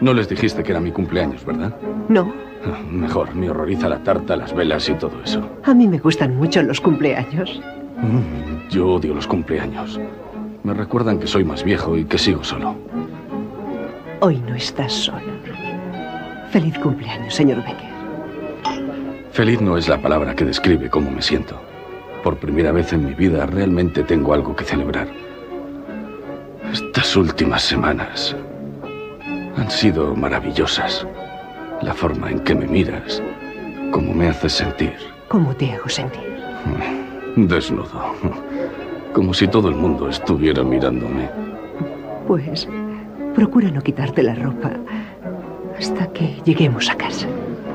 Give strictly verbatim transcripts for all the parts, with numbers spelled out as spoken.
No les dijiste que era mi cumpleaños, ¿verdad? No. Mejor, me horroriza la tarta, las velas y todo eso. A mí me gustan mucho los cumpleaños. Mm, yo odio los cumpleaños. Me recuerdan que soy más viejo y que sigo solo. Hoy no estás solo. Feliz cumpleaños, señor Becker. Feliz no es la palabra que describe cómo me siento. Por primera vez en mi vida realmente tengo algo que celebrar. Estas últimas semanas han sido maravillosas. La forma en que me miras, cómo me haces sentir. ¿Cómo te hago sentir? Desnudo. Como si todo el mundo estuviera mirándome. Pues procura no quitarte la ropa hasta que lleguemos a casa.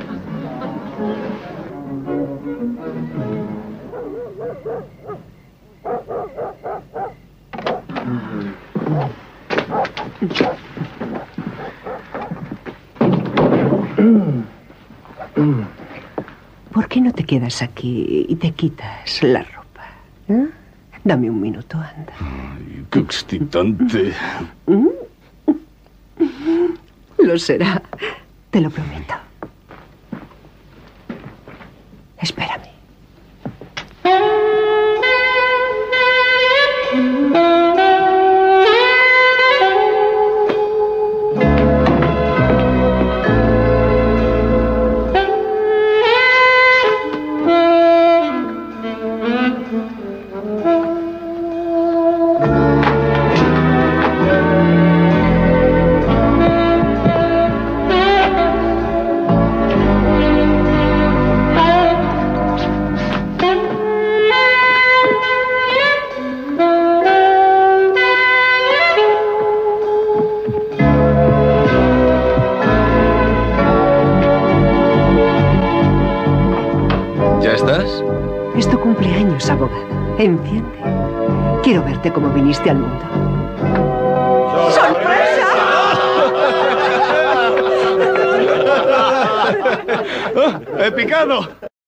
¿Por qué no te quedas aquí y te quitas la ropa? ¿Eh? Dame un minuto, anda. Ay, qué excitante. Lo será, te lo prometo. Espérame. Enciende. Quiero verte como viniste al mundo. ¡Sorpresa! ¡Oh, ¡he picado!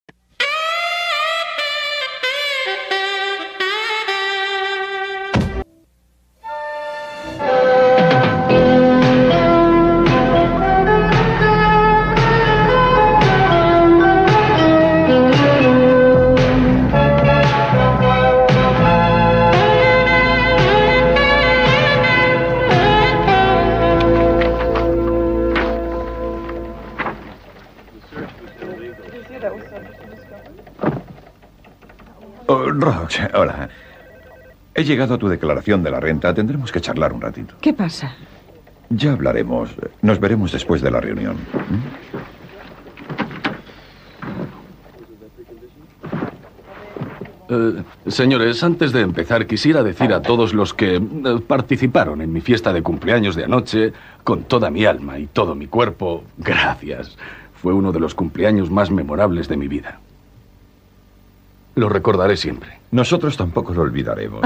Oh, Rox, hola. He llegado a tu declaración de la renta. Tendremos que charlar un ratito. ¿Qué pasa? Ya hablaremos. Nos veremos después de la reunión. ¿Mm? Eh, señores, antes de empezar, quisiera decir a todos los que eh, participaron en mi fiesta de cumpleaños de anoche, con toda mi alma y todo mi cuerpo, gracias. Fue uno de los cumpleaños más memorables de mi vida. Lo recordaré siempre. Nosotros tampoco lo olvidaremos.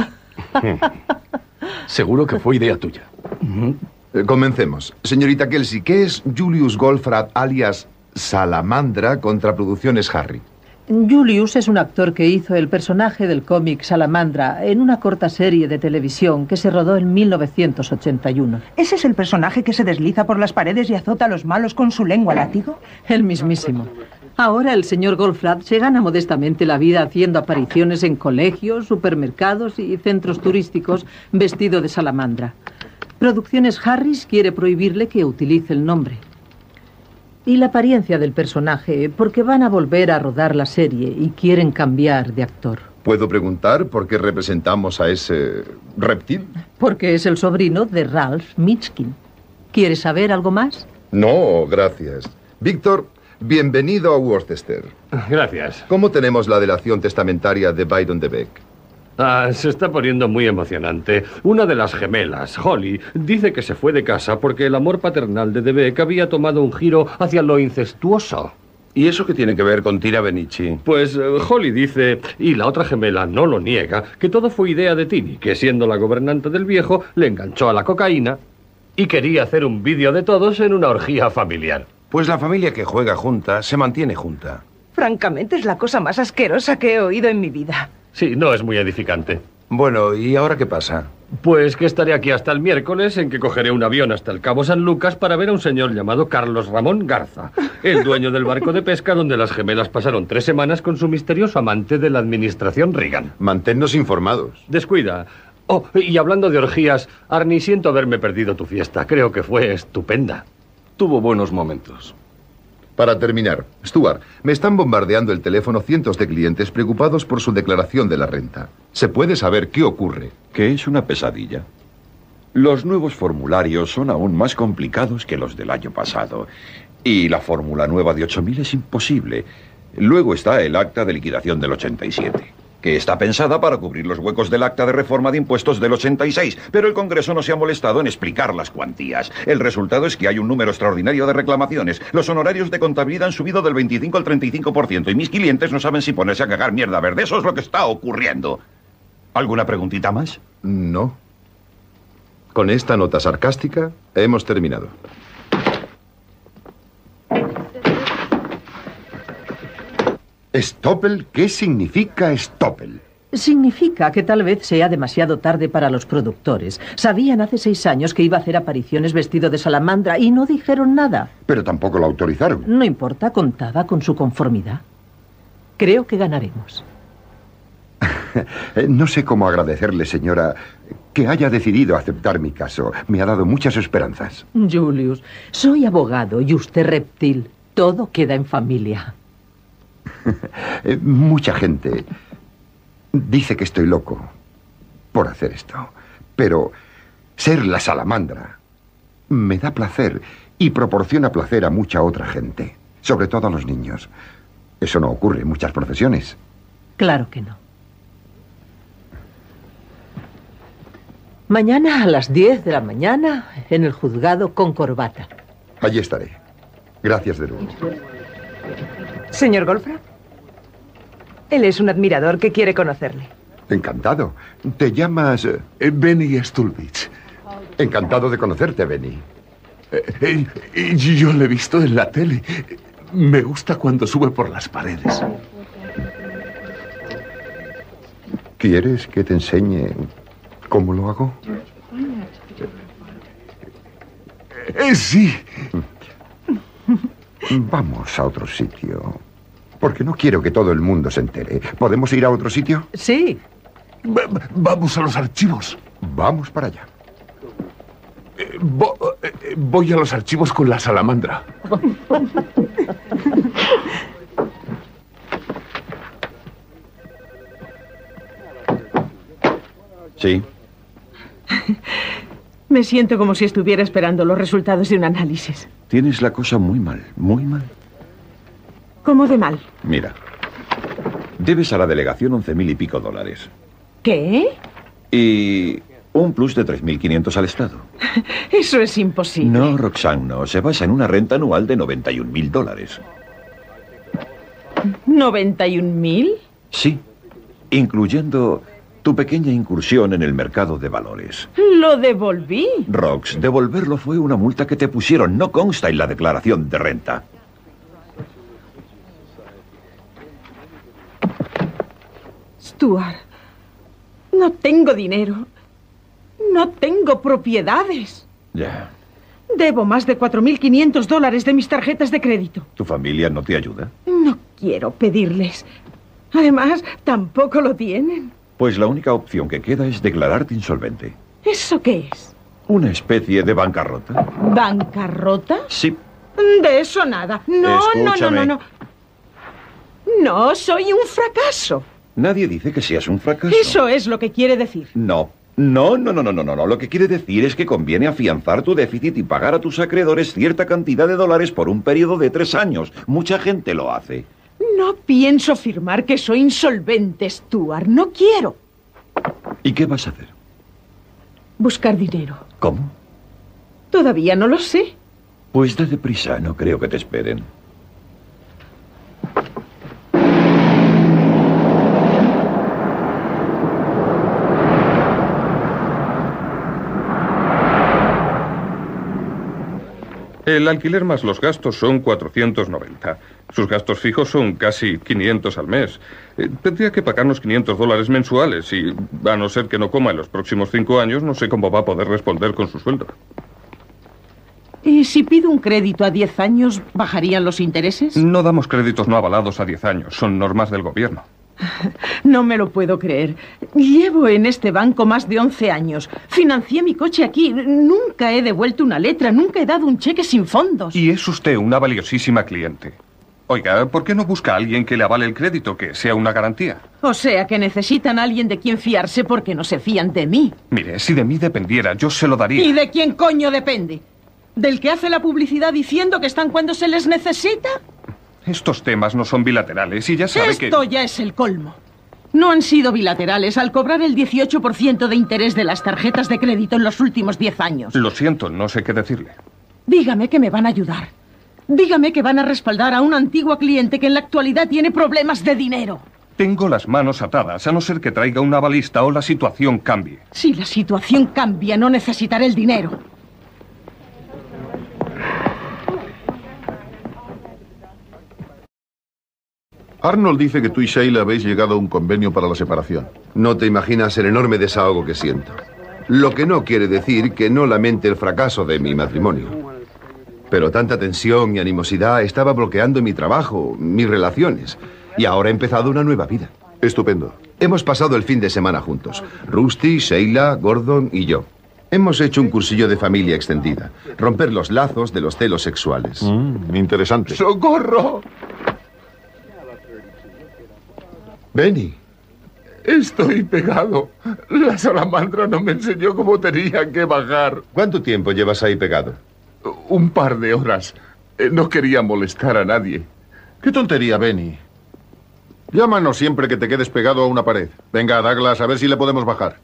Seguro que fue idea tuya. Eh, comencemos. Señorita Kelsey, ¿qué es Julius Goldfrapp alias Salamandra contra Producciones Harry? Julius es un actor que hizo el personaje del cómic Salamandra en una corta serie de televisión que se rodó en mil novecientos ochenta y uno. ¿Ese es el personaje que se desliza por las paredes y azota a los malos con su lengua látigo? El mismísimo. Ahora el señor Goldfrapp se gana modestamente la vida haciendo apariciones en colegios, supermercados y centros turísticos vestido de salamandra. Producciones Harris quiere prohibirle que utilice el nombre. Y la apariencia del personaje, porque van a volver a rodar la serie y quieren cambiar de actor. ¿Puedo preguntar por qué representamos a ese reptil? Porque es el sobrino de Ralph Mitskin. ¿Quieres saber algo más? No, gracias. Víctor, bienvenido a Worcester. Gracias. ¿Cómo tenemos la delación testamentaria de Bidon de Beck? Ah, se está poniendo muy emocionante. Una de las gemelas, Holly, dice que se fue de casa porque el amor paternal de Beck había tomado un giro hacia lo incestuoso. ¿Y eso qué tiene que ver con Tira Benici? Pues uh, Holly dice, y la otra gemela no lo niega, que todo fue idea de Tini, que siendo la gobernante del viejo, le enganchó a la cocaína y quería hacer un vídeo de todos en una orgía familiar. Pues la familia que juega junta se mantiene junta. Francamente, es la cosa más asquerosa que he oído en mi vida. Sí, no es muy edificante. Bueno, ¿y ahora qué pasa? Pues que estaré aquí hasta el miércoles, en que cogeré un avión hasta el Cabo San Lucas para ver a un señor llamado Carlos Ramón Garza, el dueño del barco de pesca donde las gemelas pasaron tres semanas con su misterioso amante de la administración Reagan. Manténnos informados. Descuida. Oh, y hablando de orgías, Arnie, siento haberme perdido tu fiesta. Creo que fue estupenda. Tuvo buenos momentos. Para terminar, Stuart, me están bombardeando el teléfono cientos de clientes preocupados por su declaración de la renta. ¿Se puede saber qué ocurre? Que es una pesadilla. Los nuevos formularios son aún más complicados que los del año pasado. Y la fórmula nueva de ocho mil es imposible. Luego está el acta de liquidación del ochenta y siete, que está pensada para cubrir los huecos del acta de reforma de impuestos del ochenta y seis, pero el Congreso no se ha molestado en explicar las cuantías. El resultado es que hay un número extraordinario de reclamaciones. Los honorarios de contabilidad han subido del veinticinco al treinta y cinco por ciento y mis clientes no saben si ponerse a cagar mierda verde. Eso es lo que está ocurriendo. ¿Alguna preguntita más? No. Con esta nota sarcástica hemos terminado. ¿Stoppel? ¿Qué significa Stoppel? Significa que tal vez sea demasiado tarde para los productores. Sabían hace seis años que iba a hacer apariciones vestido de salamandra y no dijeron nada. Pero tampoco lo autorizaron. No importa, contaba con su conformidad. Creo que ganaremos. No sé cómo agradecerle, señora, que haya decidido aceptar mi caso. Me ha dado muchas esperanzas. Julius, soy abogado y usted reptil. Todo queda en familia. Mucha gente dice que estoy loco por hacer esto, pero ser la salamandra me da placer y proporciona placer a mucha otra gente, sobre todo a los niños. Eso no ocurre en muchas profesiones. Claro que no. Mañana a las diez de la mañana en el juzgado con corbata. Allí estaré. Gracias de nuevo. Señor Goldfrapp, él es un admirador que quiere conocerle. Encantado. ¿Te llamas...? Eh, Benny Stulbich. Encantado de conocerte, Benny. Eh, eh, yo lo he visto en la tele. Me gusta cuando sube por las paredes. ¿Quieres que te enseñe cómo lo hago? Eh, sí. Vamos a otro sitio. Porque no quiero que todo el mundo se entere. ¿Podemos ir a otro sitio? Sí. Va vamos a los archivos. Vamos para allá. Eh, vo eh, voy a los archivos con la salamandra. Sí. Me siento como si estuviera esperando los resultados de un análisis. Tienes la cosa muy mal, muy mal. ¿Cómo de mal? Mira, debes a la delegación once mil y pico dólares. ¿Qué? Y un plus de tres mil quinientos al Estado. Eso es imposible. No, Roxanne, no. Se basa en una renta anual de noventa y un mil dólares. ¿noventa y un mil? Sí, incluyendo tu pequeña incursión en el mercado de valores. Lo devolví. Rox, devolverlo fue una multa que te pusieron. No consta en la declaración de renta. Stuart, no tengo dinero. No tengo propiedades. Ya. Debo más de cuatro mil quinientos dólares de mis tarjetas de crédito. ¿Tu familia no te ayuda? No quiero pedirles. Además, tampoco lo tienen. Pues la única opción que queda es declararte insolvente. ¿Eso qué es? ¿Una especie de bancarrota? ¿Bancarrota? Sí. De eso nada. No, Escúchame. no, no, no, no. No, soy un fracaso. Nadie dice que seas un fracaso. Eso es lo que quiere decir. No. No, no, no, no, no, no, no. Lo que quiere decir es que conviene afianzar tu déficit y pagar a tus acreedores cierta cantidad de dólares por un periodo de tres años. Mucha gente lo hace. No pienso firmar que soy insolvente, Stuart. No quiero. ¿Y qué vas a hacer? Buscar dinero. ¿Cómo? Todavía no lo sé. Pues date prisa, no creo que te esperen. El alquiler más los gastos son cuatrocientos noventa. Sus gastos fijos son casi quinientos al mes. Eh, tendría que pagarnos quinientos dólares mensuales y, a no ser que no coma en los próximos cinco años, no sé cómo va a poder responder con su sueldo. ¿Y si pido un crédito a diez años, bajarían los intereses? No damos créditos no avalados a diez años. Son normas del gobierno. No me lo puedo creer. Llevo en este banco más de once años. Financié mi coche aquí. Nunca he devuelto una letra. Nunca he dado un cheque sin fondos. Y es usted una valiosísima cliente. Oiga, ¿por qué no busca a alguien que le avale el crédito, que sea una garantía? O sea, que necesitan a alguien de quien fiarse porque no se fían de mí. Mire, si de mí dependiera, yo se lo daría. ¿Y de quién coño depende? ¿Del que hace la publicidad diciendo que están cuando se les necesita? Estos temas no son bilaterales y ya sabe Esto que... Esto ya es el colmo. No han sido bilaterales al cobrar el dieciocho por ciento de interés de las tarjetas de crédito en los últimos diez años. Lo siento, no sé qué decirle. Dígame que me van a ayudar. Dígame que van a respaldar a una antigua cliente que en la actualidad tiene problemas de dinero. Tengo las manos atadas, a no ser que traiga una balista o la situación cambie. Si la situación cambia, no necesitaré el dinero. Arnold dice que tú y Sheila habéis llegado a un convenio para la separación. No te imaginas el enorme desahogo que siento. Lo que no quiere decir que no lamente el fracaso de mi matrimonio. Pero tanta tensión y animosidad estaba bloqueando mi trabajo, mis relaciones. Y ahora he empezado una nueva vida. Estupendo. Hemos pasado el fin de semana juntos. Rusty, Sheila, Gordon y yo. Hemos hecho un cursillo de familia extendida. Romper los lazos de los celos sexuales. Mm, interesante. ¡Socorro! Benny. Estoy pegado. La salamandra no me enseñó cómo tenía que bajar. ¿Cuánto tiempo llevas ahí pegado? Un par de horas. No quería molestar a nadie. Qué tontería, Benny. Llámanos siempre que te quedes pegado a una pared. Venga, Douglas, a ver si le podemos bajar.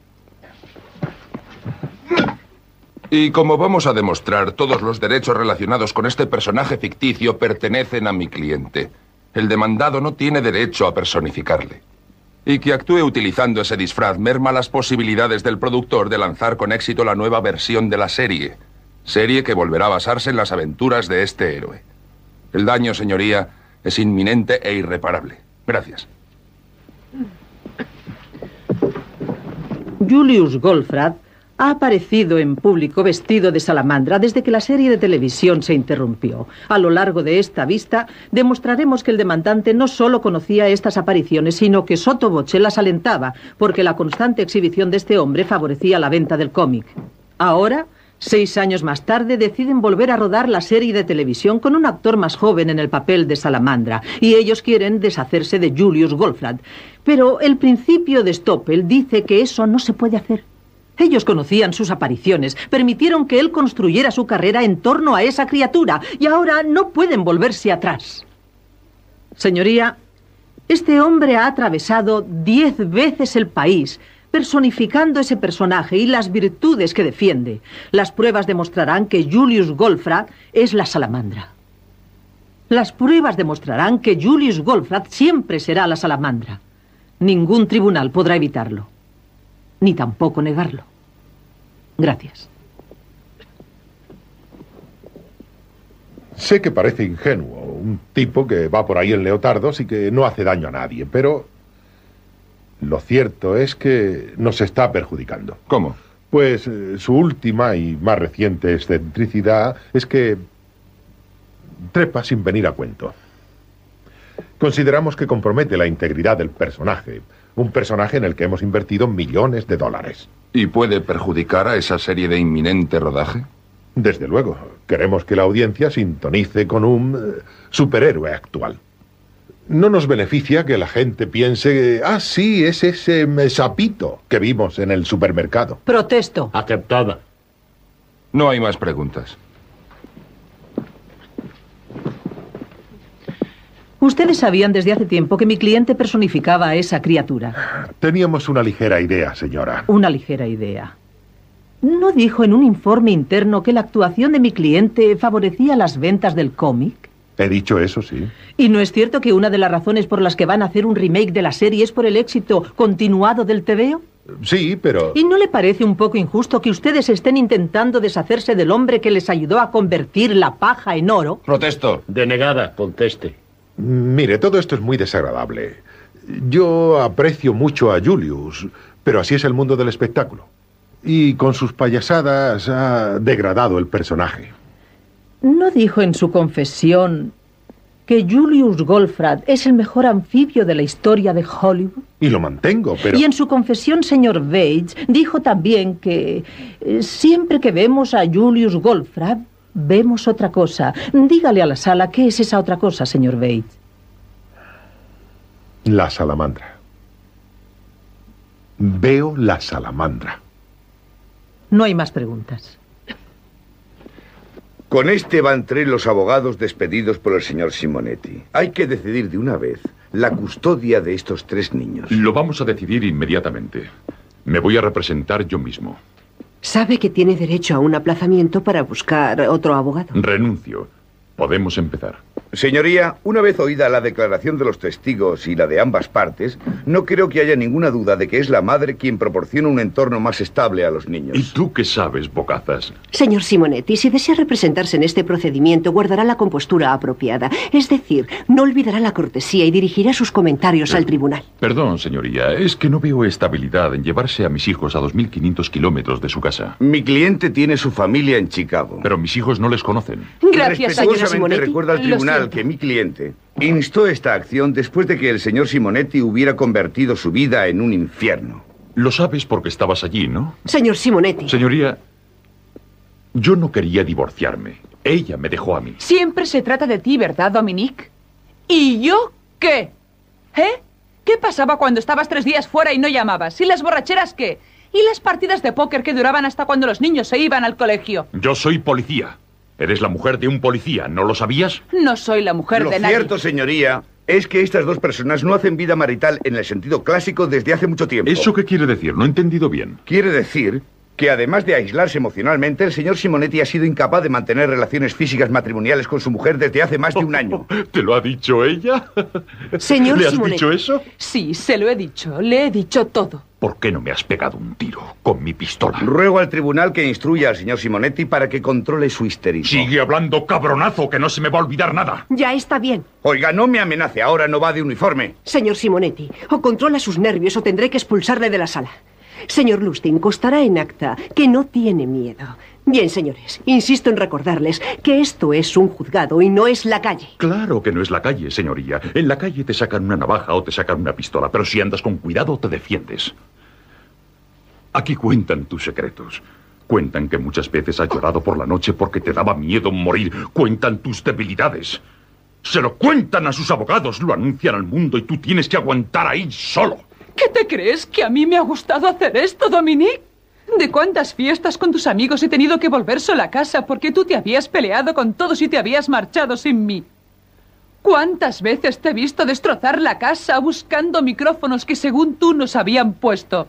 Y como vamos a demostrar, todos los derechos relacionados con este personaje ficticio pertenecen a mi cliente. El demandado no tiene derecho a personificarle. Y que actúe utilizando ese disfraz merma las posibilidades del productor de lanzar con éxito la nueva versión de la serie. Serie que volverá a basarse en las aventuras de este héroe. El daño, señoría, es inminente e irreparable. Gracias. Julius Goldfrapp ha aparecido en público vestido de salamandra desde que la serie de televisión se interrumpió. A lo largo de esta vista, demostraremos que el demandante no solo conocía estas apariciones, sino que sotto voce las alentaba, porque la constante exhibición de este hombre favorecía la venta del cómic. Ahora, seis años más tarde, deciden volver a rodar la serie de televisión con un actor más joven en el papel de salamandra, y ellos quieren deshacerse de Julius Goldfrapp. Pero el principio de Stoppel dice que eso no se puede hacer. Ellos conocían sus apariciones, permitieron que él construyera su carrera en torno a esa criatura, y ahora no pueden volverse atrás. Señoría, este hombre ha atravesado diez veces el país, personificando ese personaje y las virtudes que defiende. Las pruebas demostrarán que Julius Goldfrapp es la salamandra. Las pruebas demostrarán que Julius Goldfrapp siempre será la salamandra. Ningún tribunal podrá evitarlo, ni tampoco negarlo. Gracias. Sé que parece ingenuo, un tipo que va por ahí en leotardos y que no hace daño a nadie, pero lo cierto es que nos está perjudicando. ¿Cómo? Pues eh, su última y más reciente excentricidad es que trepa sin venir a cuento. Consideramos que compromete la integridad del personaje, un personaje en el que hemos invertido millones de dólares. ¿Y puede perjudicar a esa serie de inminente rodaje? Desde luego. Queremos que la audiencia sintonice con un eh, superhéroe actual. No nos beneficia que la gente piense, ah, sí, es ese eh, sapito que vimos en el supermercado. Protesto. Aceptada. No hay más preguntas. Ustedes sabían desde hace tiempo que mi cliente personificaba a esa criatura. Teníamos una ligera idea, señora. Una ligera idea. ¿No dijo en un informe interno que la actuación de mi cliente favorecía las ventas del cómic? He dicho eso, sí. ¿Y no es cierto que una de las razones por las que van a hacer un remake de la serie es por el éxito continuado del tebeo? Sí, pero... ¿Y no le parece un poco injusto que ustedes estén intentando deshacerse del hombre que les ayudó a convertir la paja en oro? Protesto. Denegada, conteste. Mire, todo esto es muy desagradable. Yo aprecio mucho a Julius, pero así es el mundo del espectáculo. Y con sus payasadas ha degradado el personaje. ¿No dijo en su confesión que Julius Goldfrapp es el mejor anfibio de la historia de Hollywood? Y lo mantengo, pero... Y en su confesión, señor Bates, dijo también que eh, siempre que vemos a Julius Goldfrapp, vemos otra cosa. Dígale a la sala qué es esa otra cosa, señor Bates. La salamandra. Veo la salamandra. No hay más preguntas. Con este van tres los abogados despedidos por el señor Simonetti. Hay que decidir de una vez la custodia de estos tres niños. Lo vamos a decidir inmediatamente. Me voy a representar yo mismo. Sabe que tiene derecho a un aplazamiento para buscar otro abogado. Renuncio. Podemos empezar. Señoría, una vez oída la declaración de los testigos y la de ambas partes, no creo que haya ninguna duda de que es la madre quien proporciona un entorno más estable a los niños. ¿Y tú qué sabes, bocazas? Señor Simonetti, si desea representarse en este procedimiento, guardará la compostura apropiada. Es decir, no olvidará la cortesía y dirigirá sus comentarios al tribunal. Perdón, señoría, es que no veo estabilidad en llevarse a mis hijos a dos mil quinientos kilómetros de su casa. Mi cliente tiene su familia en Chicago. Pero mis hijos no les conocen. Gracias, señora Simonetti. Recuerda al tribunal que mi cliente instó esta acción después de que el señor Simonetti hubiera convertido su vida en un infierno. Lo sabes porque estabas allí, ¿no? Señor Simonetti. Señoría, yo no quería divorciarme. Ella me dejó a mí. Siempre se trata de ti, ¿verdad, Dominique? ¿Y yo qué? ¿Eh? ¿Qué pasaba cuando estabas tres días fuera y no llamabas? ¿Y las borracheras qué? ¿Y las partidas de póker que duraban hasta cuando los niños se iban al colegio? Yo soy policía. Eres la mujer de un policía, ¿no lo sabías? No soy la mujer Lo de nadie. Lo cierto, señoría, es que estas dos personas no hacen vida marital en el sentido clásico desde hace mucho tiempo. ¿Eso qué quiere decir? No he entendido bien. Quiere decir que además de aislarse emocionalmente, el señor Simonetti ha sido incapaz de mantener relaciones físicas matrimoniales con su mujer desde hace más de un año. ¿Te lo ha dicho ella? Señor ¿Le has Simonetti. dicho eso? Sí, se lo he dicho. Le he dicho todo. ¿Por qué no me has pegado un tiro con mi pistola? Ruego al tribunal que instruya al señor Simonetti para que controle su histerismo. Sigue hablando, cabronazo, que no se me va a olvidar nada. Ya está bien. Oiga, no me amenace, ahora no va de uniforme. Señor Simonetti, o controla sus nervios o tendré que expulsarle de la sala. Señor Lustig, constará en acta que no tiene miedo. Bien, señores, insisto en recordarles que esto es un juzgado y no es la calle. Claro que no es la calle, señoría. En la calle te sacan una navaja o te sacan una pistola, pero si andas con cuidado te defiendes. Aquí cuentan tus secretos. Cuentan que muchas veces has llorado por la noche porque te daba miedo morir. Cuentan tus debilidades. Se lo cuentan a sus abogados, lo anuncian al mundo y tú tienes que aguantar ahí solo. ¿Qué te crees? ¿Que a mí me ha gustado hacer esto, Dominique? ¿De cuántas fiestas con tus amigos he tenido que volver sola a casa porque tú te habías peleado con todos y te habías marchado sin mí? ¿Cuántas veces te he visto destrozar la casa buscando micrófonos que según tú nos habían puesto?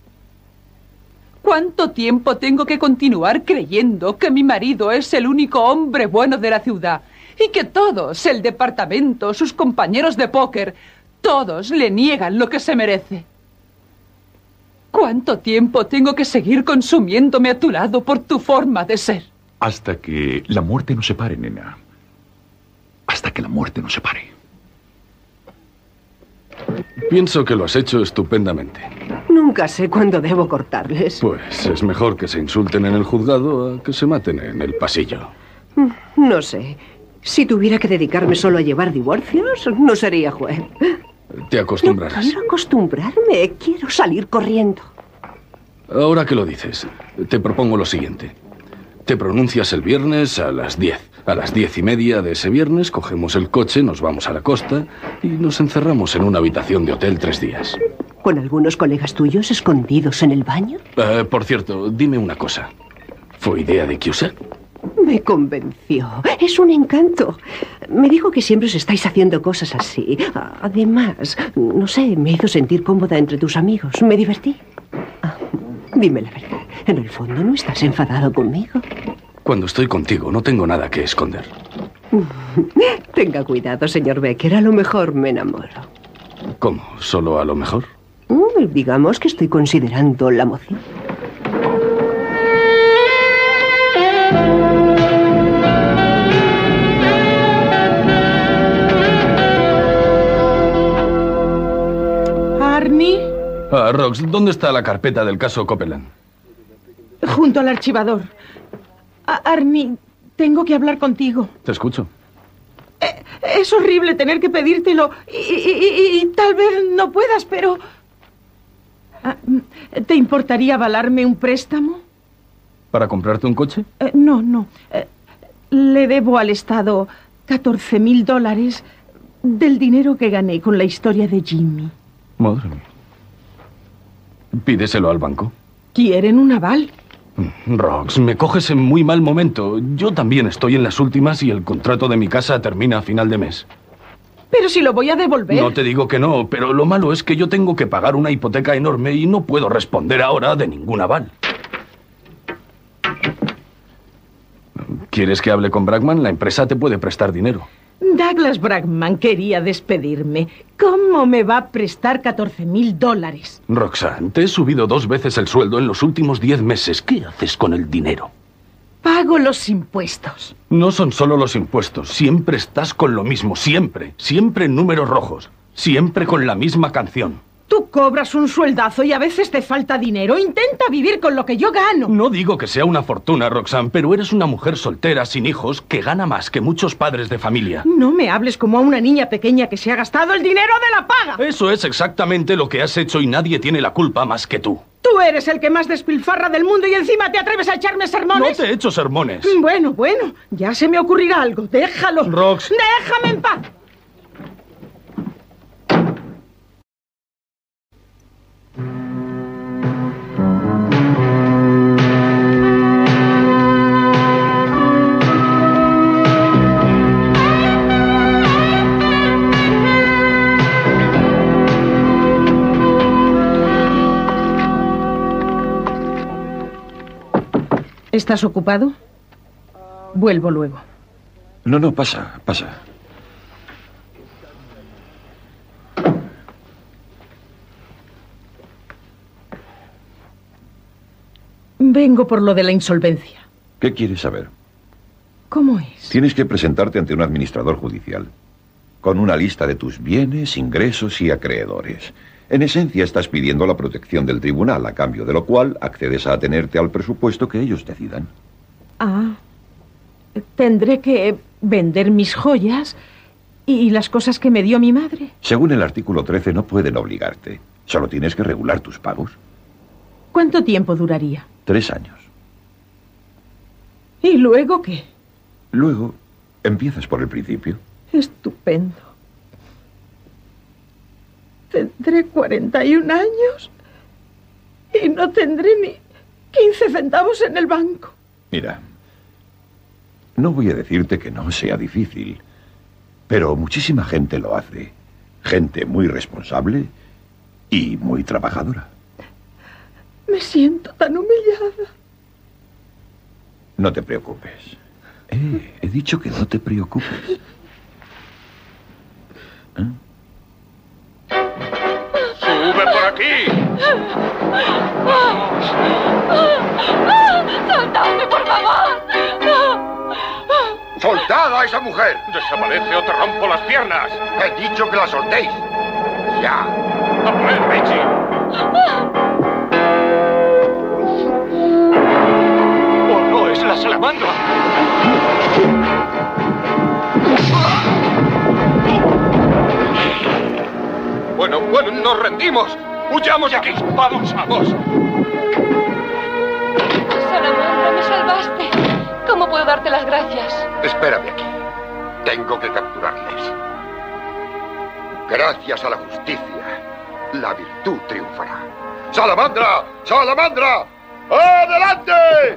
¿Cuánto tiempo tengo que continuar creyendo que mi marido es el único hombre bueno de la ciudad y que todos, el departamento, sus compañeros de póker, todos le niegan lo que se merece? ¿Cuánto tiempo tengo que seguir consumiéndome a tu lado por tu forma de ser? Hasta que la muerte nos separe, nena. Hasta que la muerte nos separe. Pienso que lo has hecho estupendamente. Nunca sé cuándo debo cortarles. Pues es mejor que se insulten en el juzgado a que se maten en el pasillo. No sé. Si tuviera que dedicarme solo a llevar divorcios, no sería juez. Te acostumbrarás. No quiero acostumbrarme. Quiero salir corriendo. Ahora que lo dices, te propongo lo siguiente. Te pronuncias el viernes a las diez. A las diez y media de ese viernes cogemos el coche, nos vamos a la costa y nos encerramos en una habitación de hotel tres días. ¿Con algunos colegas tuyos escondidos en el baño? Uh, por cierto, dime una cosa. ¿Fue idea de Cusack? Me convenció. Es un encanto. Me dijo que siempre os estáis haciendo cosas así. Además, no sé, me hizo sentir cómoda entre tus amigos. Me divertí. Ah, dime la verdad. En el fondo, ¿no estás enfadado conmigo? Cuando estoy contigo, no tengo nada que esconder. Tenga cuidado, señor Becker. A lo mejor me enamoro. ¿Cómo? ¿Solo a lo mejor? Mm, digamos que estoy considerando la moción. Arnie, Ah, Rox, ¿dónde está la carpeta del caso Copeland? junto al archivador. A- Arnie, tengo que hablar contigo. Te escucho. Es horrible tener que pedírtelo y, y- y- y tal vez no puedas, pero... Ah, ¿te importaría avalarme un préstamo? ¿Para comprarte un coche? Eh, no, no. Eh, le debo al Estado catorce mil dólares del dinero que gané con la historia de Jimmy. Madre mía. Pídeselo al banco. ¿Quieren un aval? Rox, me coges en muy mal momento. Yo también estoy en las últimas y el contrato de mi casa termina a final de mes. Pero si lo voy a devolver. No te digo que no, pero lo malo es que yo tengo que pagar una hipoteca enorme y no puedo responder ahora de ningún aval. ¿Quieres que hable con Brackman? La empresa te puede prestar dinero. Douglas Brackman quería despedirme. ¿Cómo me va a prestar catorce mil dólares? Roxanne, te he subido dos veces el sueldo en los últimos diez meses. ¿Qué haces con el dinero? Pago los impuestos. No son solo los impuestos. Siempre estás con lo mismo. Siempre. Siempre en números rojos. Siempre con la misma canción. Tú cobras un sueldazo y a veces te falta dinero. Intenta vivir con lo que yo gano. No digo que sea una fortuna, Roxanne, pero eres una mujer soltera, sin hijos, que gana más que muchos padres de familia. No me hables como a una niña pequeña que se ha gastado el dinero de la paga. Eso es exactamente lo que has hecho y nadie tiene la culpa más que tú. Tú eres el que más despilfarra del mundo y encima te atreves a echarme sermones. No te he hecho sermones. Bueno, bueno, ya se me ocurrirá algo. Déjalo. Rox. Déjame en paz. ¿Estás ocupado? Vuelvo luego. No, no, pasa, pasa. Vengo por lo de la insolvencia. ¿Qué quieres saber? ¿Cómo es? Tienes que presentarte ante un administrador judicial con una lista de tus bienes, ingresos y acreedores. En esencia, estás pidiendo la protección del tribunal, a cambio de lo cual accedes a atenerte al presupuesto que ellos decidan. Ah, tendré que vender mis joyas y las cosas que me dio mi madre. Según el artículo trece, no pueden obligarte. Solo tienes que regular tus pagos. ¿Cuánto tiempo duraría? Tres años. ¿Y luego qué? Luego, empiezas por el principio. Estupendo. Tendré cuarenta y un años y no tendré ni quince centavos en el banco. Mira, no voy a decirte que no sea difícil, pero muchísima gente lo hace. Gente muy responsable y muy trabajadora. Me siento tan humillada. No te preocupes. Eh, he dicho que no te preocupes. ¿Eh? ¡Sube por aquí! ¡Soltadme, por favor! ¡Soltad a esa mujer! ¡Desaparece o te rompo las piernas! He dicho que la soltéis. Ya. ¡A por él, Richie! ¡Oh, no! ¡Es la salamandra! Bueno, bueno, nos rendimos. ¡Huyamos de aquí! ¡Vamos, vamos! Salamandra, me salvaste. ¿Cómo puedo darte las gracias? Espérame aquí. Tengo que capturarles. Gracias a la justicia, la virtud triunfará. ¡Salamandra! ¡Salamandra! ¡Adelante!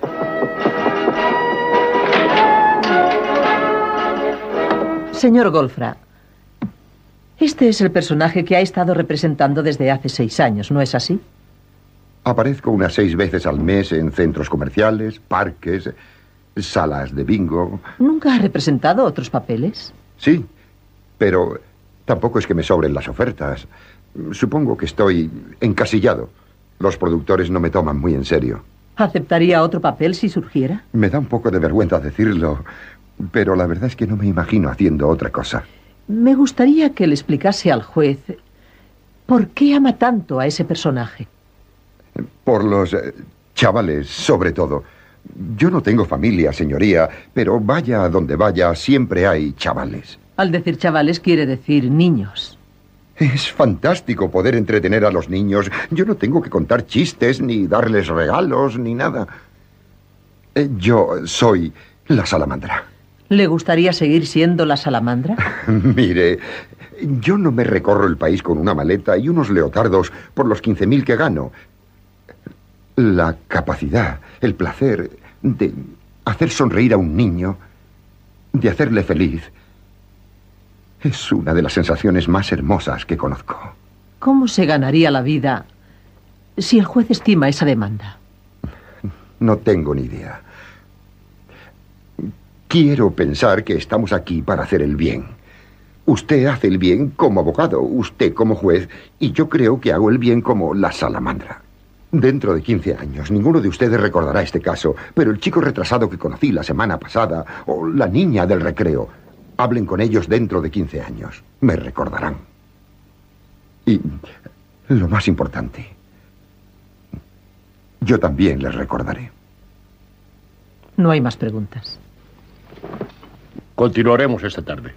Señor Goldfrapp, este es el personaje que ha estado representando desde hace seis años, ¿no es así? Aparezco unas seis veces al mes en centros comerciales, parques, salas de bingo. ¿Nunca ha representado otros papeles? Sí, pero tampoco es que me sobren las ofertas. Supongo que estoy encasillado. Los productores no me toman muy en serio. ¿Aceptaría otro papel si surgiera? Me da un poco de vergüenza decirlo, pero la verdad es que no me imagino haciendo otra cosa. Me gustaría que le explicase al juez por qué ama tanto a ese personaje. Por los eh, chavales, sobre todo. Yo no tengo familia, señoría, pero vaya a donde vaya, siempre hay chavales. Al decir chavales quiere decir niños. Es fantástico poder entretener a los niños. Yo no tengo que contar chistes, ni darles regalos, ni nada. Eh, Yo soy la salamandra. ¿Le gustaría seguir siendo la salamandra? Mire, yo no me recorro el país con una maleta y unos leotardos por los quince mil que gano. La capacidad, el placer de hacer sonreír a un niño, de hacerle feliz, es una de las sensaciones más hermosas que conozco. ¿Cómo se ganaría la vida si el juez estima esa demanda? No tengo ni idea. Quiero pensar que estamos aquí para hacer el bien. Usted hace el bien como abogado, usted como juez, y yo creo que hago el bien como la salamandra. Dentro de quince años, ninguno de ustedes recordará este caso, pero el chico retrasado que conocí la semana pasada, o la niña del recreo, hablen con ellos dentro de quince años. Me recordarán. Y lo más importante, yo también les recordaré. No hay más preguntas. Continuaremos esta tarde.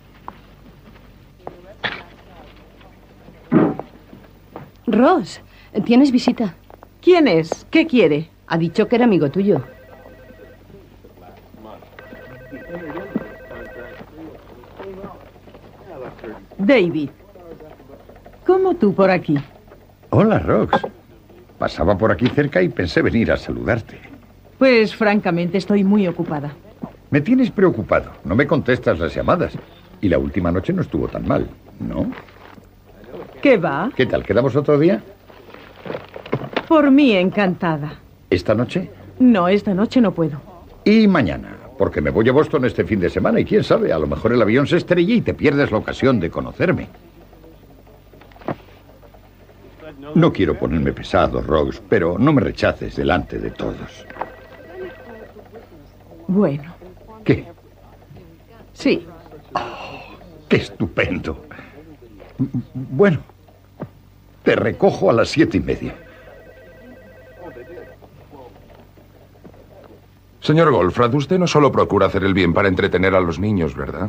Ross, tienes visita. ¿Quién es? ¿Qué quiere? Ha dicho que era amigo tuyo. David. ¿Cómo tú por aquí? Hola, Rox. Pasaba por aquí cerca y pensé venir a saludarte. Pues francamente estoy muy ocupada. Me tienes preocupado. No me contestas las llamadas. Y la última noche no estuvo tan mal, ¿no? ¿Qué va? ¿Qué tal? ¿Quedamos otro día? Por mí encantada. ¿Esta noche? No, esta noche no puedo. Y mañana, porque me voy a Boston este fin de semana y quién sabe, a lo mejor el avión se estrella y te pierdes la ocasión de conocerme. No quiero ponerme pesado, Rox, pero no me rechaces delante de todos. Bueno. ¿Qué? Sí. Oh, ¡qué estupendo! Bueno, te recojo a las siete y media. Señor Goldfrapp, usted no solo procura hacer el bien para entretener a los niños, ¿verdad?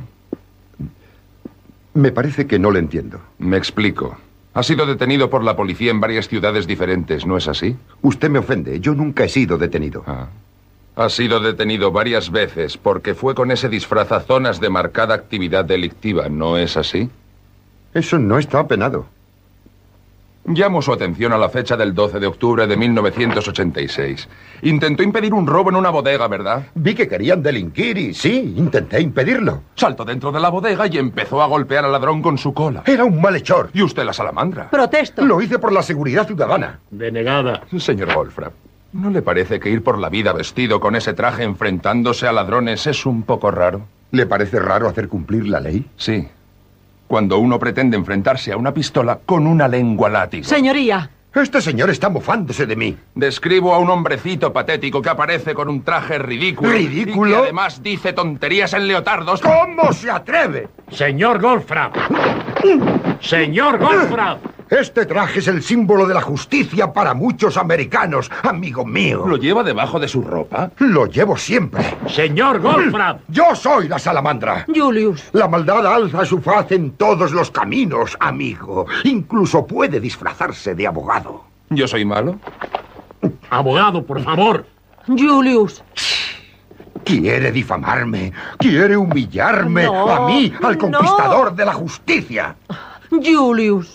Me parece que no le entiendo. Me explico. Ha sido detenido por la policía en varias ciudades diferentes, ¿no es así? Usted me ofende. Yo nunca he sido detenido. Ah. Ha sido detenido varias veces porque fue con ese disfraz a zonas de marcada actividad delictiva, ¿no es así? Eso no está penado. Llamo su atención a la fecha del doce de octubre de mil novecientos ochenta y seis. Intentó impedir un robo en una bodega, ¿verdad? Vi que querían delinquir y sí, intenté impedirlo. Saltó dentro de la bodega y empezó a golpear al ladrón con su cola. Era un malhechor. ¿Y usted la salamandra? ¡Protesto! Lo hice por la seguridad ciudadana. Denegada. Señor Goldfrapp, ¿no le parece que ir por la vida vestido con ese traje enfrentándose a ladrones es un poco raro? ¿Le parece raro hacer cumplir la ley? Sí. Cuando uno pretende enfrentarse a una pistola con una lengua látigo. Señoría. Este señor está mofándose de mí. Describo a un hombrecito patético que aparece con un traje ridículo. ¿Ridículo? Y que además dice tonterías en leotardos. ¿Cómo se atreve? Señor Goldfrapp. Señor Goldfrapp. Este traje es el símbolo de la justicia para muchos americanos, amigo mío. ¿Lo lleva debajo de su ropa? Lo llevo siempre. Señor Goldfrapp. Yo soy la salamandra. Julius. La maldad alza su faz en todos los caminos, amigo. Incluso puede disfrazarse de abogado. ¿Yo soy malo? Abogado, por favor. Julius. Quiere difamarme. Quiere humillarme. No, a mí, al conquistador no. de la justicia. Julius.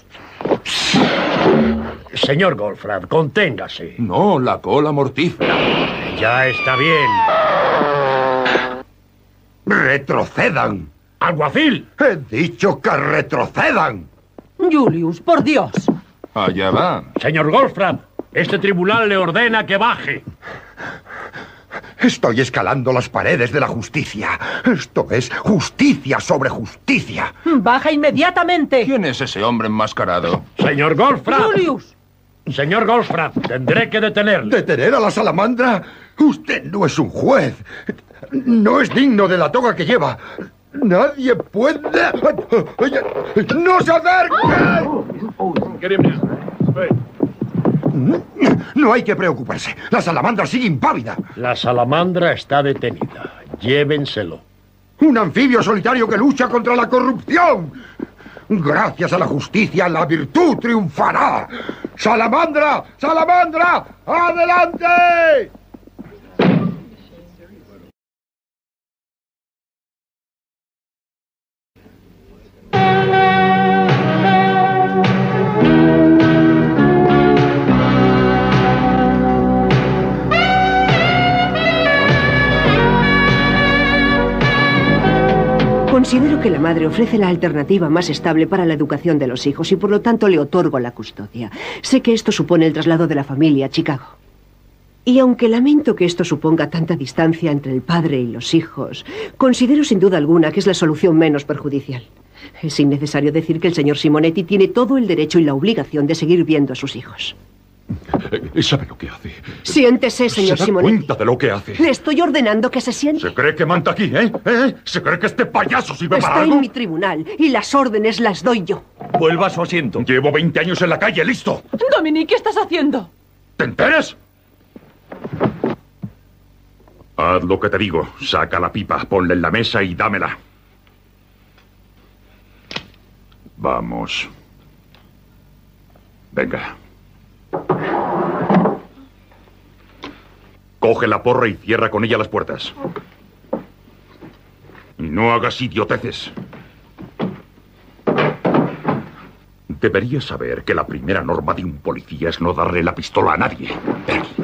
Señor Goldfrapp, conténgase. No, la cola mortífera. Ya está bien. ¡Retrocedan! ¡Alguacil! He dicho que retrocedan. Julius, por Dios. Allá va. Señor Goldfrapp, este tribunal le ordena que baje. Estoy escalando las paredes de la justicia. Esto es justicia sobre justicia. ¡Baja inmediatamente! ¿Quién es ese hombre enmascarado? ¡Señor Goldfrapp! ¡Julius! Señor Goldfrapp, tendré que detenerle. ¿Detener a la salamandra? Usted no es un juez. No es digno de la toga que lleva. Nadie puede... ¡No se acerque! No hay que preocuparse. La salamandra sigue impávida. La salamandra está detenida. Llévenselo. Un anfibio solitario que lucha contra la corrupción. Gracias a la justicia, la virtud triunfará. ¡Salamandra! ¡Salamandra! ¡Adelante! Considero que la madre ofrece la alternativa más estable para la educación de los hijos y por lo tanto le otorgo la custodia. Sé que esto supone el traslado de la familia a Chicago. Y aunque lamento que esto suponga tanta distancia entre el padre y los hijos, considero sin duda alguna que es la solución menos perjudicial. Es innecesario decir que el señor Simonetti tiene todo el derecho y la obligación de seguir viendo a sus hijos. ¿Sabe lo que hace? Siéntese, señor ¿Se da Simonetti. cuenta de lo que hace? Le estoy ordenando que se siente. ¿Se cree que manda aquí, eh? ¿Eh? ¿Se cree que este payaso sirve Está para algo? en mi tribunal y las órdenes las doy yo. Vuelva a su asiento. Llevo veinte años en la calle, listo. Dominique, ¿qué estás haciendo? ¿Te enteras? Haz lo que te digo. Saca la pipa, ponla en la mesa y dámela. Vamos. Venga. Coge la porra y cierra con ella las puertas. Y no hagas idioteces. Deberías saber que la primera norma de un policía es no darle la pistola a nadie. Ven aquí.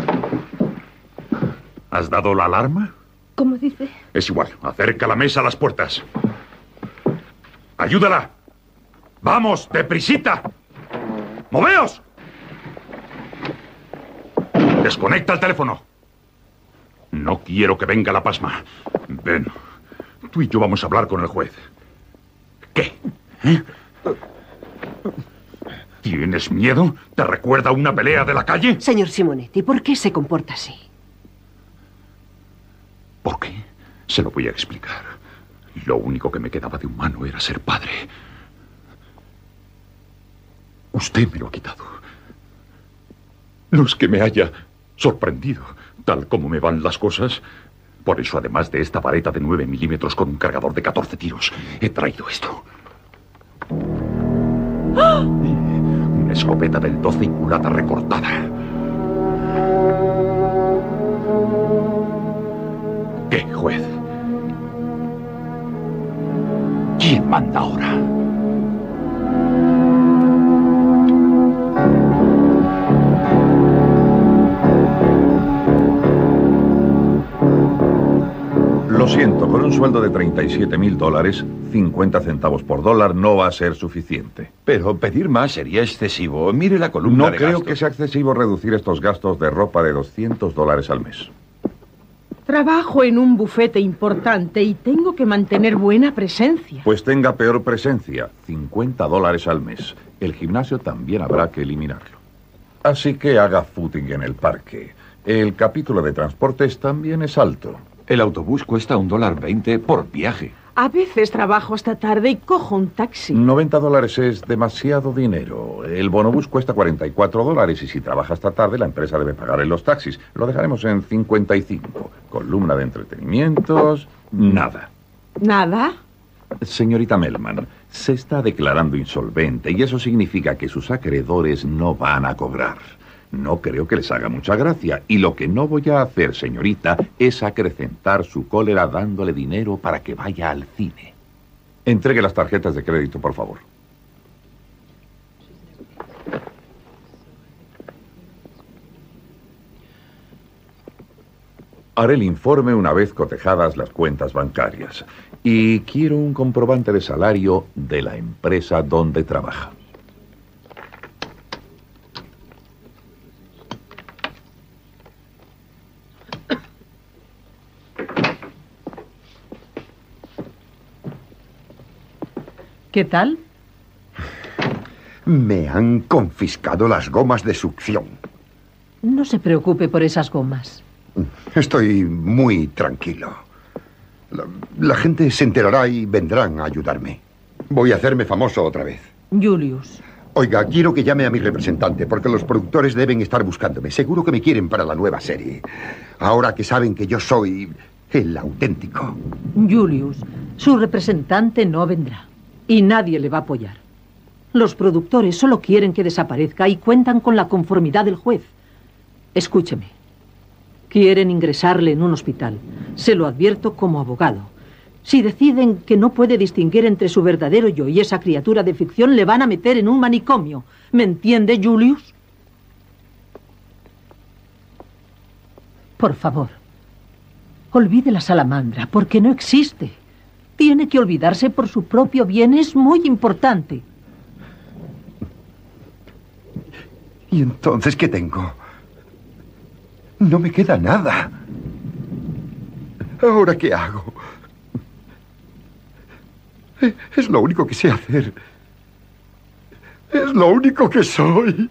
¿Has dado la alarma? ¿Cómo dice? Es igual. Acerca la mesa a las puertas. ¡Ayúdala! ¡Vamos, deprisita! ¡Moveos! Desconecta el teléfono. No quiero que venga la pasma. Ven. Tú y yo vamos a hablar con el juez. ¿Qué? ¿Eh? ¿Tienes miedo? ¿Te recuerda una pelea de la calle? Señor Simonetti, ¿por qué se comporta así? ¿Por qué? Se lo voy a explicar. Lo único que me quedaba de humano era ser padre. Usted me lo ha quitado. No es que me haya sorprendido, tal como me van las cosas. Por eso, además de esta vareta de nueve milímetros con un cargador de catorce tiros, he traído esto. ¡Ah! Una escopeta del doce y culata recortada. ¿Qué, juez? ¿Quién manda ahora? Lo siento, con un sueldo de treinta y siete mil dólares, cincuenta centavos por dólar no va a ser suficiente. Pero pedir más sería excesivo. Mire la columna No de creo gastos. que sea excesivo reducir estos gastos de ropa de doscientos dólares al mes. Trabajo en un bufete importante y tengo que mantener buena presencia. Pues tenga peor presencia, cincuenta dólares al mes. El gimnasio también habrá que eliminarlo. Así que haga footing en el parque. El capítulo de transportes también es alto. El autobús cuesta un dólar veinte por viaje. A veces trabajo hasta tarde y cojo un taxi. noventa dólares es demasiado dinero. El bonobús cuesta cuarenta y cuatro dólares y si trabaja hasta tarde la empresa debe pagar en los taxis. Lo dejaremos en cincuenta y cinco. Columna de entretenimientos, nada. ¿Nada? Señorita Melman, se está declarando insolvente y eso significa que sus acreedores no van a cobrar. No creo que les haga mucha gracia. Y lo que no voy a hacer, señorita, es acrecentar su cólera dándole dinero para que vaya al cine. Entregue las tarjetas de crédito, por favor. Haré el informe una vez cotejadas las cuentas bancarias. Y quiero un comprobante de salario de la empresa donde trabaja. ¿Qué tal? Me han confiscado las gomas de succión. No se preocupe por esas gomas. Estoy muy tranquilo. La, la gente se enterará y vendrán a ayudarme. Voy a hacerme famoso otra vez. Julius. Oiga, quiero que llame a mi representante, porque los productores deben estar buscándome. Seguro que me quieren para la nueva serie. Ahora que saben que yo soy el auténtico. Julius, su representante no vendrá. Y nadie le va a apoyar. Los productores solo quieren que desaparezca y cuentan con la conformidad del juez. Escúcheme. Quieren ingresarle en un hospital. Se lo advierto como abogado. Si deciden que no puede distinguir entre su verdadero yo y esa criatura de ficción, le van a meter en un manicomio. ¿Me entiende, Julius? Por favor, olvide la salamandra, porque no existe. Tiene que olvidarse por su propio bien. Es muy importante. ¿Y entonces qué tengo? No me queda nada. ¿Ahora qué hago? Es lo único que sé hacer. Es lo único que soy.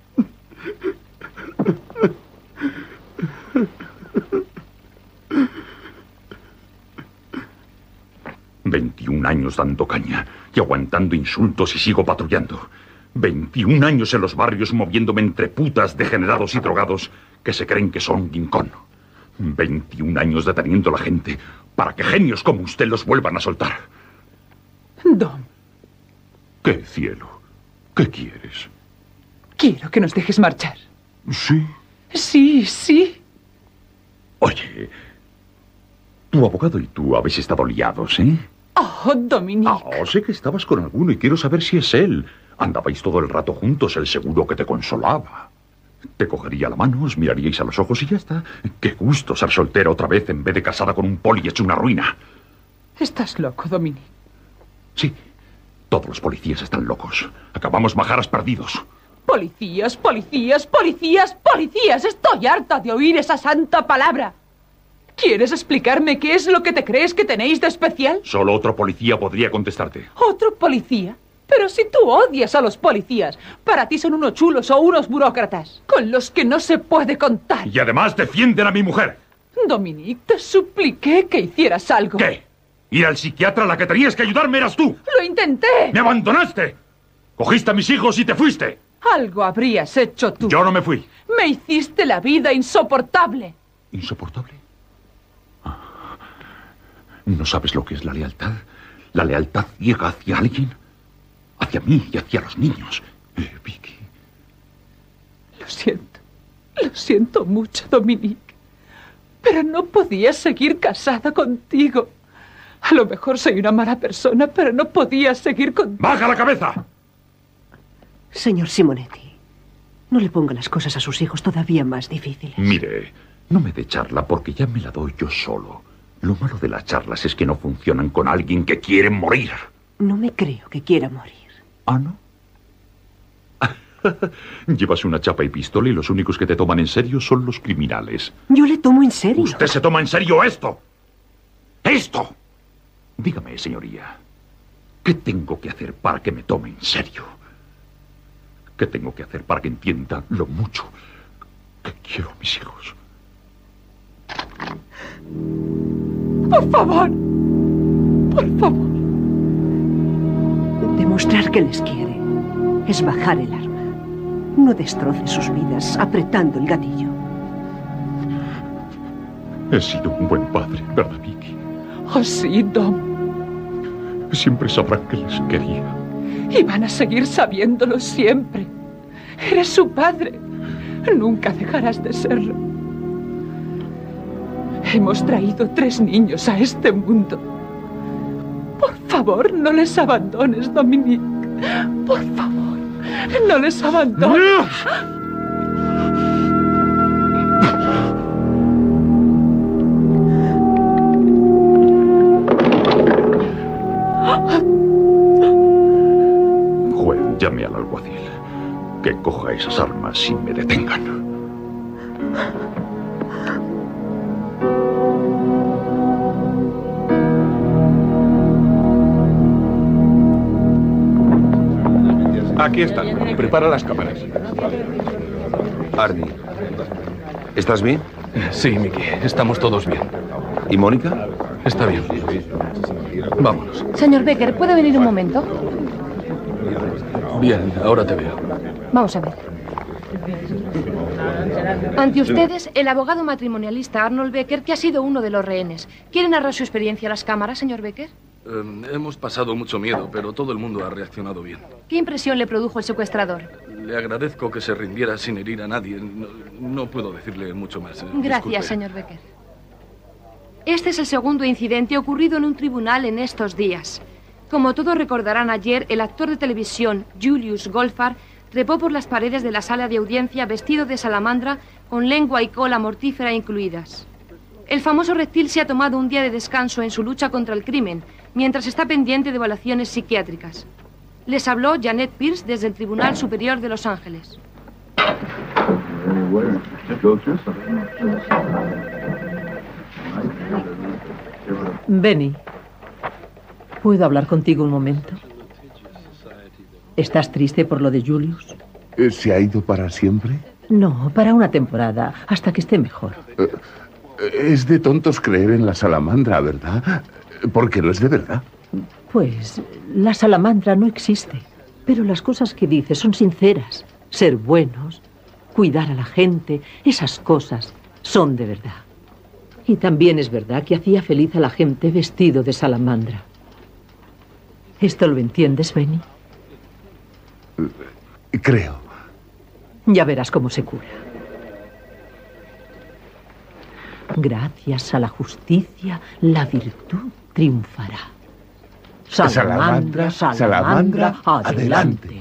Veintiún años dando caña y aguantando insultos y sigo patrullando. Veintiún años en los barrios moviéndome entre putas, degenerados y drogados que se creen que son Rincón. Veintiún años deteniendo a la gente para que genios como usted los vuelvan a soltar. Dom. ¿Qué cielo? ¿Qué quieres? Quiero que nos dejes marchar. ¿Sí? Sí, sí. Oye, tu abogado y tú habéis estado liados, ¿eh? Oh, Dominique. Oh, sé que estabas con alguno y quiero saber si es él. Andabais todo el rato juntos, él seguro que te consolaba. Te cogería la mano, os miraríais a los ojos y ya está. Qué gusto ser soltera otra vez en vez de casada con un poli hecho una ruina. Estás loco, Dominique. Sí, todos los policías están locos. Acabamos majaras perdidos. Policías, policías, policías, policías. Estoy harta de oír esa santa palabra. ¿Quieres explicarme qué es lo que te crees que tenéis de especial? Solo otro policía podría contestarte. ¿Otro policía? Pero si tú odias a los policías, para ti son unos chulos o unos burócratas, con los que no se puede contar. Y además defienden a mi mujer. Dominique, te supliqué que hicieras algo. ¿Qué? Ir al psiquiatra, la que tenías que ayudarme eras tú. ¡Lo intenté! ¡Me abandonaste! Cogiste a mis hijos y te fuiste. Algo habrías hecho tú. Yo no me fui. Me hiciste la vida insoportable. ¿Insoportable? ¿No sabes lo que es la lealtad? ¿La lealtad ciega hacia alguien? Hacia mí y hacia los niños. Eh, Vicky. Lo siento. Lo siento mucho, Dominique. Pero no podía seguir casada contigo. A lo mejor soy una mala persona, pero no podía seguir con... ¡Baja la cabeza! Señor Simonetti, no le ponga las cosas a sus hijos todavía más difíciles. Mire, no me dé charla porque ya me la doy yo solo. Lo malo de las charlas es que no funcionan con alguien que quiere morir. No me creo que quiera morir. ¿Ah, no? Llevas una chapa y pistola y los únicos que te toman en serio son los criminales. Yo le tomo en serio. ¿Usted se toma en serio esto? ¡Esto! Dígame, señoría, ¿qué tengo que hacer para que me tome en serio? ¿Qué tengo que hacer para que entienda lo mucho que quiero a mis hijos? Por favor, por favor. Demostrar que les quiere es bajar el arma. No destroce sus vidas apretando el gatillo. He sido un buen padre, ¿verdad, Vicky? Oh, sí, Dom. Siempre sabrán que les quería. Y van a seguir sabiéndolo siempre. Eres su padre. Nunca dejarás de serlo. Hemos traído tres niños a este mundo. Por favor, no les abandones, Dominique. Por favor, no les abandones. Juez, llame al alguacil. Que coja esas armas y me detengan. Aquí están. Prepara las cámaras. Arnie, ¿estás bien? Sí, Mickey, estamos todos bien. ¿Y Mónica? Está bien. Vámonos. Señor Becker, ¿puede venir un momento? Bien, ahora te veo. Vamos a ver. Ante ustedes, el abogado matrimonialista Arnold Becker, que ha sido uno de los rehenes. ¿Quiere narrar su experiencia a las cámaras, señor Becker? Eh, hemos pasado mucho miedo, pero todo el mundo ha reaccionado bien. ¿Qué impresión le produjo el secuestrador? Le agradezco que se rindiera sin herir a nadie. No, no puedo decirle mucho más. eh, Gracias, disculpe. señor Becker. Este es el segundo incidente ocurrido en un tribunal en estos días. Como todos recordarán, ayer el actor de televisión Julius Goldfarb trepó por las paredes de la sala de audiencia vestido de salamandra con lengua y cola mortífera incluidas. El famoso reptil se ha tomado un día de descanso en su lucha contra el crimen, mientras está pendiente de evaluaciones psiquiátricas. Les habló Janet Pierce desde el Tribunal Superior de Los Ángeles. Benny, ¿puedo hablar contigo un momento? ¿Estás triste por lo de Julius? ¿Se ha ido para siempre? No, para una temporada, hasta que esté mejor. Eh, Es de tontos creer en la salamandra, ¿verdad? Porque no es de verdad. Pues la salamandra no existe, pero las cosas que dice son sinceras. Ser buenos, cuidar a la gente, esas cosas son de verdad. Y también es verdad que hacía feliz a la gente vestido de salamandra. ¿Esto lo entiendes, Benny? Creo. Ya verás cómo se cura. Gracias a la justicia, la virtud triunfará. Salamandra, salamandra, salamandra, adelante. adelante.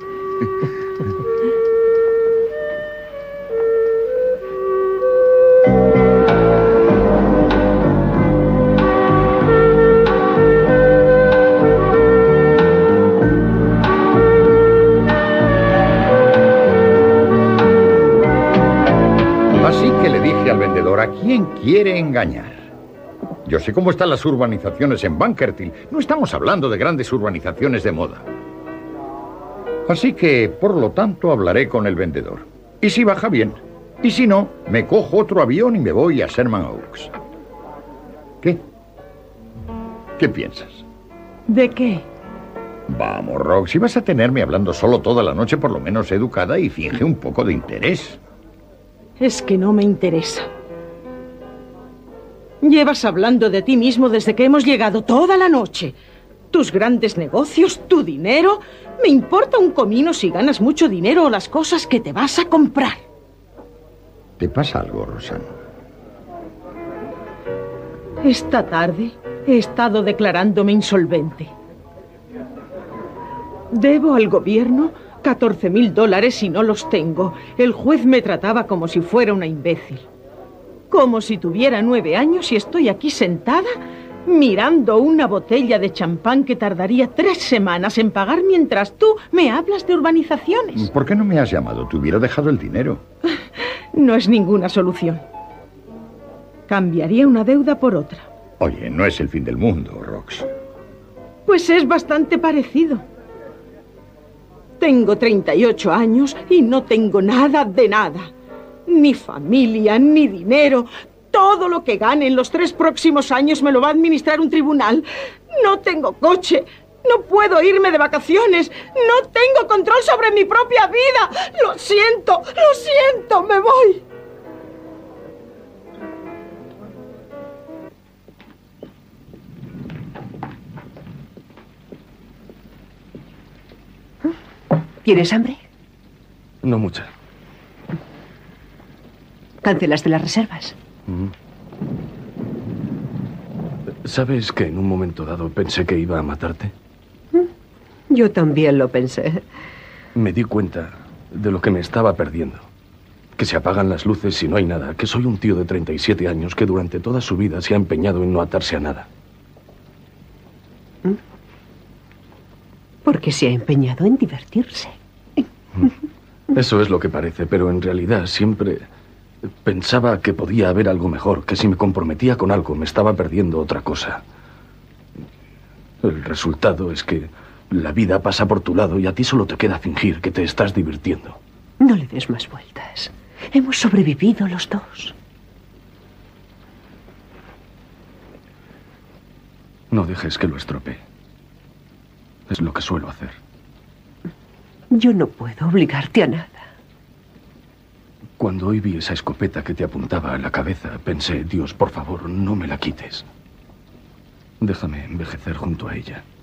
Así que le dije al vendedor, ¿a quién quiere engañar? Yo sé cómo están las urbanizaciones en Bunkerville. No estamos hablando de grandes urbanizaciones de moda. Así que, por lo tanto, hablaré con el vendedor. Y si baja bien. Y si no, me cojo otro avión y me voy a Sherman Oaks. ¿Qué? ¿Qué piensas? ¿De qué? Vamos, Rox, si vas a tenerme hablando solo toda la noche, por lo menos educada y finge un poco de interés. Es que no me interesa. Llevas hablando de ti mismo desde que hemos llegado toda la noche. Tus grandes negocios, tu dinero. Me importa un comino si ganas mucho dinero o las cosas que te vas a comprar. ¿Te pasa algo, Rosanna? Esta tarde he estado declarándome insolvente. Debo al gobierno catorce mil dólares y no los tengo. El juez me trataba como si fuera una imbécil. Como si tuviera nueve años y estoy aquí sentada mirando una botella de champán que tardaría tres semanas en pagar mientras tú me hablas de urbanizaciones. ¿Por qué no me has llamado? Te hubiera dejado el dinero. No es ninguna solución. Cambiaría una deuda por otra. Oye, no es el fin del mundo, Rox. Pues es bastante parecido. Tengo treinta y ocho años y no tengo nada de nada. Ni familia, ni dinero. Todo lo que gane en los tres próximos años me lo va a administrar un tribunal. No tengo coche. No puedo irme de vacaciones. No tengo control sobre mi propia vida. Lo siento, lo siento, me voy. ¿Tienes hambre? No mucha. ¿Cancelaste las reservas? Mm. ¿Sabes que en un momento dado pensé que iba a matarte? Yo también lo pensé. Me di cuenta de lo que me estaba perdiendo. Que se apagan las luces y no hay nada. Que soy un tío de treinta y siete años que durante toda su vida se ha empeñado en no atarse a nada. Porque se ha empeñado en divertirse. Eso es lo que parece, pero en realidad siempre pensaba que podía haber algo mejor, que si me comprometía con algo me estaba perdiendo otra cosa. El resultado es que La vida pasa por tu lado y a ti solo te queda fingir que te estás divirtiendo. No le des más vueltas. Hemos sobrevivido los dos. No dejes que lo estropee. Es lo que suelo hacer. Yo no puedo obligarte a nada. Cuando hoy vi esa escopeta que te apuntaba a la cabeza, pensé, Dios, por favor, no me la quites. Déjame envejecer junto a ella.